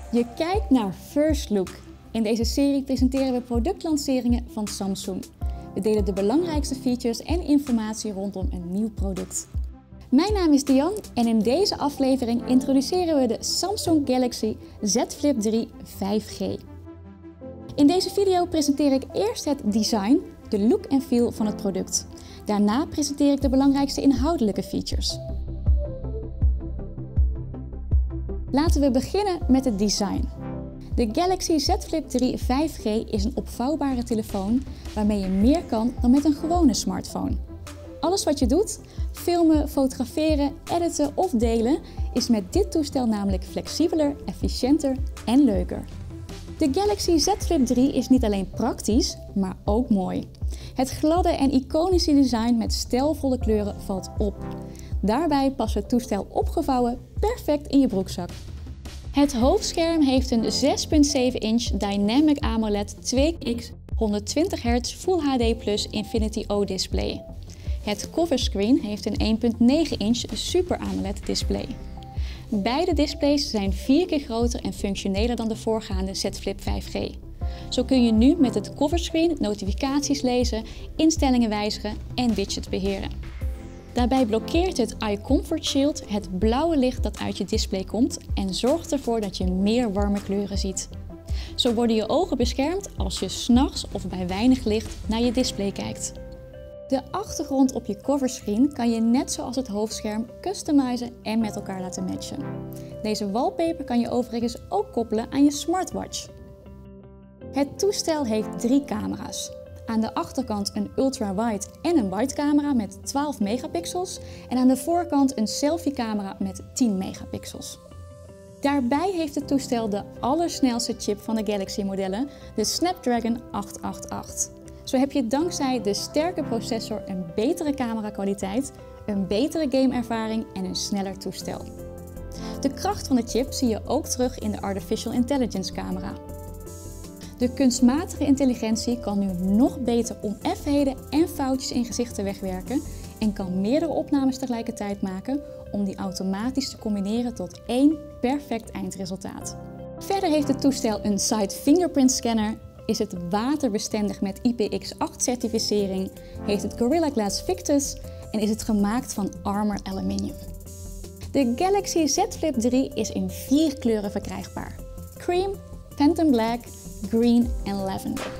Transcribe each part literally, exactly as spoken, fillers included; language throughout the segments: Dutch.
Je kijkt naar First Look. In deze serie presenteren we productlanceringen van Samsung. We delen de belangrijkste features en informatie rondom een nieuw product. Mijn naam is Diane en in deze aflevering introduceren we de Samsung Galaxy Z Flip drie vijf G. In deze video presenteer ik eerst het design, de look en feel van het product. Daarna presenteer ik de belangrijkste inhoudelijke features. Laten we beginnen met het design. De Galaxy Z Flip drie vijf G is een opvouwbare telefoon waarmee je meer kan dan met een gewone smartphone. Alles wat je doet, filmen, fotograferen, editen of delen, is met dit toestel namelijk flexibeler, efficiënter en leuker. De Galaxy Z Flip drie is niet alleen praktisch, maar ook mooi. Het gladde en iconische design met stijlvolle kleuren valt op. Daarbij past het toestel opgevouwen perfect in je broekzak. Het hoofdscherm heeft een zes komma zeven inch Dynamic AMOLED twee x honderdtwintig hertz Full H D plus Infinity O display. Het coverscreen heeft een één komma negen inch Super AMOLED display. Beide displays zijn vier keer groter en functioneler dan de voorgaande Z Flip vijf G. Zo kun je nu met het coverscreen notificaties lezen, instellingen wijzigen en widgets beheren. Daarbij blokkeert het Eye Comfort Shield het blauwe licht dat uit je display komt en zorgt ervoor dat je meer warme kleuren ziet. Zo worden je ogen beschermd als je 's nachts of bij weinig licht naar je display kijkt. De achtergrond op je coverscreen kan je net zoals het hoofdscherm customizen en met elkaar laten matchen. Deze wallpaper kan je overigens ook koppelen aan je smartwatch. Het toestel heeft drie camera's. Aan de achterkant een ultrawide en een wide camera met twaalf megapixels en aan de voorkant een selfie camera met tien megapixels. Daarbij heeft het toestel de allersnelste chip van de Galaxy modellen, de Snapdragon acht acht acht. Zo heb je dankzij de sterke processor een betere camerakwaliteit, een betere gameervaring en een sneller toestel. De kracht van de chip zie je ook terug in de Artificial Intelligence camera. De kunstmatige intelligentie kan nu nog beter oneffenheden en foutjes in gezichten wegwerken en kan meerdere opnames tegelijkertijd maken om die automatisch te combineren tot één perfect eindresultaat. Verder heeft het toestel een side fingerprint scanner, is het waterbestendig met I P X acht certificering, heeft het Gorilla Glass Victus en is het gemaakt van Armor Aluminium. De Galaxy Z Flip drie is in vier kleuren verkrijgbaar: Cream, Phantom Black, Green en Lavender.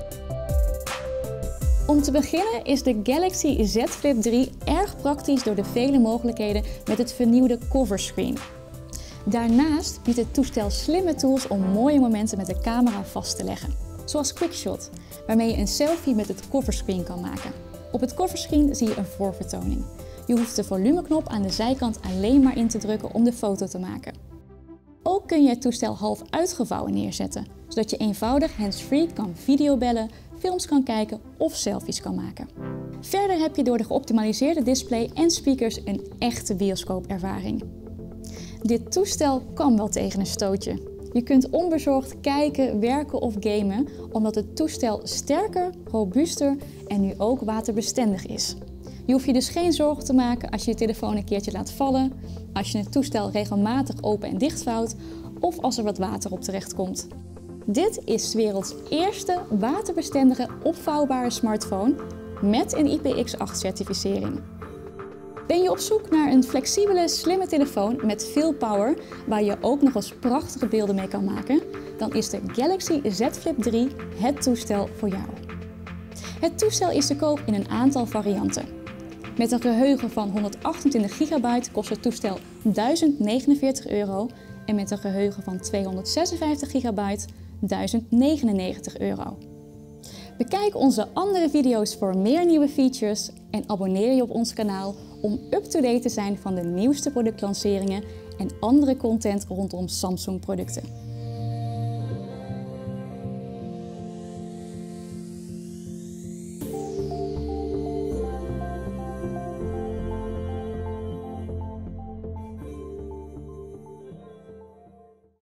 Om te beginnen is de Galaxy Z Flip drie erg praktisch door de vele mogelijkheden met het vernieuwde coverscreen. Daarnaast biedt het toestel slimme tools om mooie momenten met de camera vast te leggen. Zoals QuickShot, waarmee je een selfie met het coverscreen kan maken. Op het coverscreen zie je een voorvertoning. Je hoeft de volumeknop aan de zijkant alleen maar in te drukken om de foto te maken. Ook kun je het toestel half uitgevouwen neerzetten, zodat je eenvoudig hands-free kan videobellen, films kan kijken of selfies kan maken. Verder heb je door de geoptimaliseerde display en speakers een echte bioscoopervaring. Dit toestel kan wel tegen een stootje. Je kunt onbezorgd kijken, werken of gamen, omdat het toestel sterker, robuuster en nu ook waterbestendig is. Je hoeft je dus geen zorgen te maken als je je telefoon een keertje laat vallen, als je het toestel regelmatig open en dichtvouwt of als er wat water op terecht komt. Dit is 's werelds eerste waterbestendige opvouwbare smartphone met een I P X acht certificering. Ben je op zoek naar een flexibele, slimme telefoon met veel power, waar je ook nog eens prachtige beelden mee kan maken, dan is de Galaxy Z Flip drie het toestel voor jou. Het toestel is te koop in een aantal varianten. Met een geheugen van honderdachtentwintig gigabyte kost het toestel duizend negenenveertig euro en met een geheugen van tweehonderdzesenvijftig gigabyte duizend negenennegentig euro. Bekijk onze andere video's voor meer nieuwe features en abonneer je op ons kanaal om up-to-date te zijn van de nieuwste productlanceringen en andere content rondom Samsung producten.